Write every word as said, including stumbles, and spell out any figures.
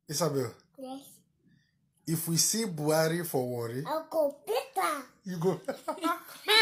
Isabel. Yes. If we see Buhari for Warri, I'll go better. you go.